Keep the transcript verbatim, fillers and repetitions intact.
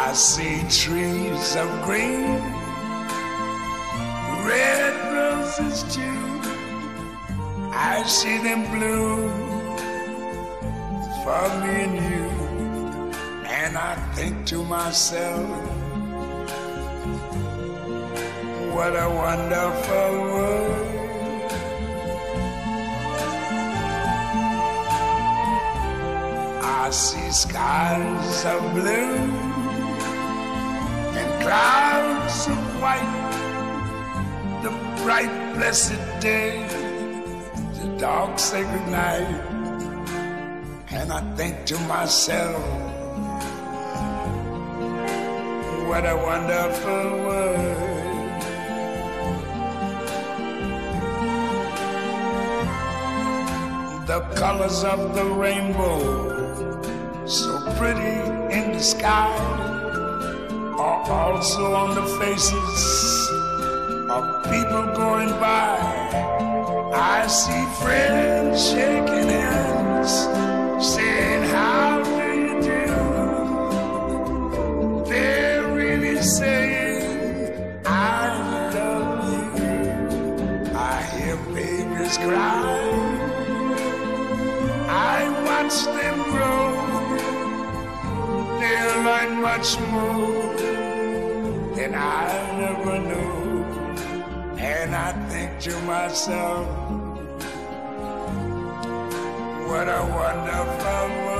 I see trees of green, red roses too. I see them bloom for me and you. And I think to myself, what a wonderful world. I see skies of blue and clouds of white, the bright blessed day, the dark sacred night. And I think to myself, what a wonderful world. The colors of the rainbow, so pretty in the sky, are also on the faces of people going by. I see friends shaking hands, saying, how do you do? They're really saying, I love you. I hear babies cry, I watch them grow. They'll learn much more than I never knew. And I think to myself, what a wonderful world.